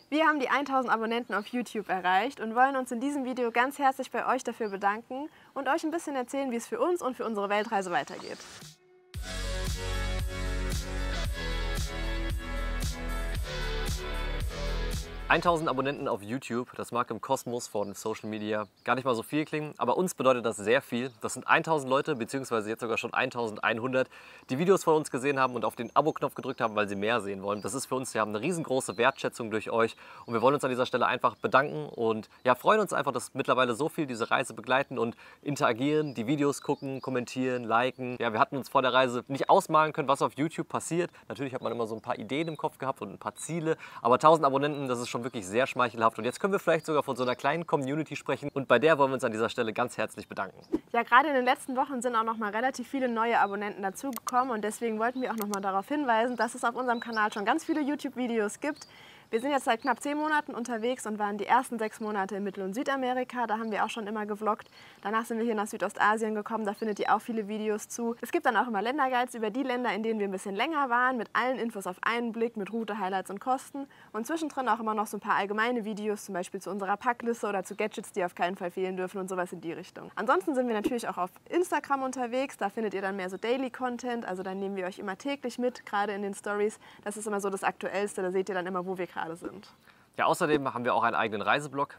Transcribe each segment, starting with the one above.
Wir haben die 1000 Abonnenten auf YouTube erreicht und wollen uns in diesem Video ganz herzlich bei euch dafür bedanken und euch ein bisschen erzählen, wie es für uns und für unsere Weltreise weitergeht. 1000 Abonnenten auf YouTube, das mag im Kosmos von Social Media gar nicht mal so viel klingen, aber uns bedeutet das sehr viel. Das sind 1000 Leute, beziehungsweise jetzt sogar schon 1100, die Videos von uns gesehen haben und auf den Abo-Knopf gedrückt haben, weil sie mehr sehen wollen. Das ist für uns ja eine riesengroße Wertschätzung durch euch und wir wollen uns an dieser Stelle einfach bedanken und ja, freuen uns einfach, dass mittlerweile so viel diese Reise begleiten und interagieren, die Videos gucken, kommentieren, liken. Ja, wir hatten uns vor der Reise nicht ausmalen können, was auf YouTube passiert. Natürlich hat man immer so ein paar Ideen im Kopf gehabt und ein paar Ziele, aber 1000 Abonnenten, das ist schon wirklich sehr schmeichelhaft. Und jetzt können wir vielleicht sogar von so einer kleinen Community sprechen und bei der wollen wir uns an dieser Stelle ganz herzlich bedanken. Ja, gerade in den letzten Wochen sind auch noch mal relativ viele neue Abonnenten dazugekommen und deswegen wollten wir auch noch mal darauf hinweisen, dass es auf unserem Kanal schon ganz viele YouTube-Videos gibt. Wir sind jetzt seit knapp 10 Monaten unterwegs und waren die ersten 6 Monate in Mittel- und Südamerika. Da haben wir auch schon immer gevloggt. Danach sind wir hier nach Südostasien gekommen. Da findet ihr auch viele Videos zu. Es gibt dann auch immer Länderguides über die Länder, in denen wir ein bisschen länger waren, mit allen Infos auf einen Blick, mit Route, Highlights und Kosten. Und zwischendrin auch immer noch so ein paar allgemeine Videos, zum Beispiel zu unserer Packliste oder zu Gadgets, die auf keinen Fall fehlen dürfen und sowas in die Richtung. Ansonsten sind wir natürlich auch auf Instagram unterwegs. Da findet ihr dann mehr so Daily Content. Also dann nehmen wir euch immer täglich mit, gerade in den Stories. Das ist immer so das Aktuellste. Da seht ihr dann immer, wo wir gerade sind. Ja, außerdem haben wir auch einen eigenen Reiseblog,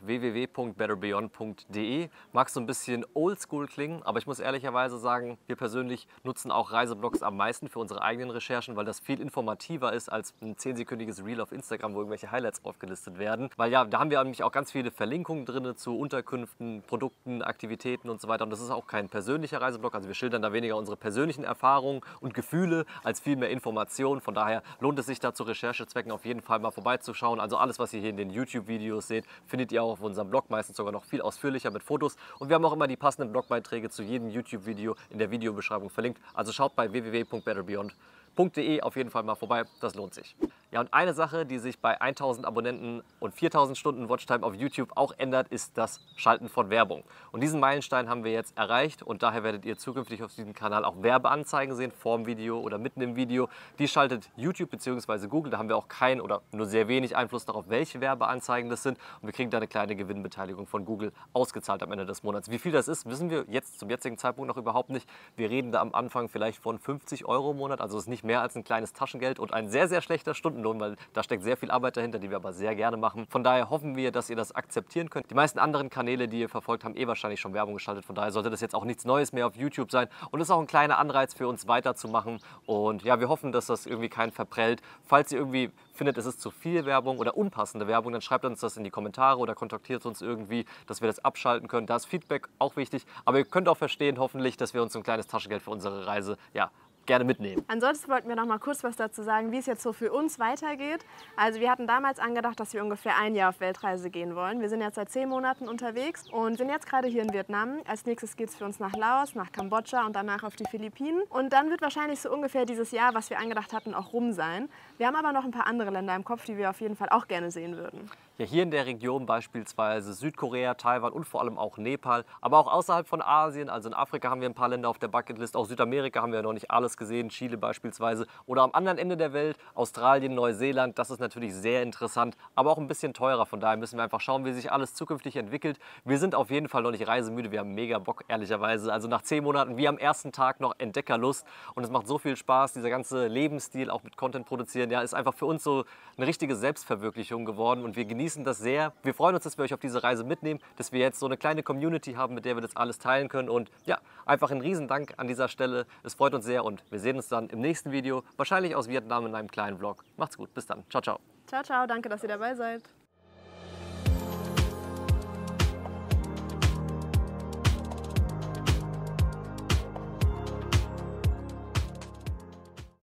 www.betterbeyond.de. Mag so ein bisschen oldschool klingen, aber ich muss ehrlicherweise sagen, wir persönlich nutzen auch Reiseblogs am meisten für unsere eigenen Recherchen, weil das viel informativer ist als ein 10-sekündiges Reel auf Instagram, wo irgendwelche Highlights aufgelistet werden. Weil ja, da haben wir nämlich auch ganz viele Verlinkungen drin zu Unterkünften, Produkten, Aktivitäten und so weiter. Und das ist auch kein persönlicher Reiseblog, also wir schildern da weniger unsere persönlichen Erfahrungen und Gefühle als viel mehr Informationen. Von daher lohnt es sich da zu Recherchezwecken auf jeden Fall mal vorbeizuschauen. Also alles, was ihr hier in den YouTube-Videos seht, findet ihr auch auf unserem Blog, meistens sogar noch viel ausführlicher mit Fotos. Und wir haben auch immer die passenden Blogbeiträge zu jedem YouTube-Video in der Videobeschreibung verlinkt. Also schaut bei www.betterbeyond.de auf jeden Fall mal vorbei, das lohnt sich. Ja, und eine Sache, die sich bei 1000 Abonnenten und 4000 Stunden Watchtime auf YouTube auch ändert, ist das Schalten von Werbung. Und diesen Meilenstein haben wir jetzt erreicht und daher werdet ihr zukünftig auf diesem Kanal auch Werbeanzeigen sehen, vor dem Video oder mitten im Video. Die schaltet YouTube bzw. Google, da haben wir auch keinen oder nur sehr wenig Einfluss darauf, welche Werbeanzeigen das sind. Und wir kriegen da eine kleine Gewinnbeteiligung von Google ausgezahlt am Ende des Monats. Wie viel das ist, wissen wir jetzt zum jetzigen Zeitpunkt noch überhaupt nicht. Wir reden da am Anfang vielleicht von 50 € im Monat, also ist nicht mehr als ein kleines Taschengeld und ein sehr, sehr schlechter Stundenlohn, weil da steckt sehr viel Arbeit dahinter, die wir aber sehr gerne machen. Von daher hoffen wir, dass ihr das akzeptieren könnt. Die meisten anderen Kanäle, die ihr verfolgt, haben wahrscheinlich schon Werbung geschaltet. Von daher sollte das jetzt auch nichts Neues mehr auf YouTube sein. Und es ist auch ein kleiner Anreiz für uns weiterzumachen. Und ja, wir hoffen, dass das irgendwie keinen verprellt. Falls ihr irgendwie findet, es ist zu viel Werbung oder unpassende Werbung, dann schreibt uns das in die Kommentare oder kontaktiert uns irgendwie, dass wir das abschalten können. Da ist Feedback auch wichtig. Aber ihr könnt auch verstehen, hoffentlich, dass wir uns so ein kleines Taschengeld für unsere Reise gerne mitnehmen. Ansonsten wollten wir noch mal kurz was dazu sagen, wie es jetzt so für uns weitergeht. Also wir hatten damals angedacht, dass wir ungefähr ein Jahr auf Weltreise gehen wollen. Wir sind jetzt seit 10 Monaten unterwegs und sind jetzt gerade hier in Vietnam. Als nächstes geht es für uns nach Laos, nach Kambodscha und danach auf die Philippinen. Und dann wird wahrscheinlich so ungefähr dieses Jahr, was wir angedacht hatten, auch rum sein. Wir haben aber noch ein paar andere Länder im Kopf, die wir auf jeden Fall auch gerne sehen würden. Ja, hier in der Region beispielsweise Südkorea, Taiwan und vor allem auch Nepal, aber auch außerhalb von Asien, also in Afrika haben wir ein paar Länder auf der Bucketlist, auch Südamerika haben wir noch nicht alles gesehen, Chile beispielsweise oder am anderen Ende der Welt, Australien, Neuseeland, das ist natürlich sehr interessant, aber auch ein bisschen teurer, von daher müssen wir einfach schauen, wie sich alles zukünftig entwickelt. Wir sind auf jeden Fall noch nicht reisemüde, wir haben mega Bock, ehrlicherweise, also nach 10 Monaten wie am ersten Tag noch Entdeckerlust und es macht so viel Spaß, dieser ganze Lebensstil, auch mit Content produzieren, ja, ist einfach für uns so eine richtige Selbstverwirklichung geworden und wir genießen das sehr. Wir freuen uns, dass wir euch auf diese Reise mitnehmen, dass wir jetzt so eine kleine Community haben, mit der wir das alles teilen können. Und ja, einfach ein Riesendank an dieser Stelle. Es freut uns sehr und wir sehen uns dann im nächsten Video, wahrscheinlich aus Vietnam in einem kleinen Vlog. Macht's gut, bis dann. Ciao, ciao. Ciao, ciao, danke, dass ihr dabei seid.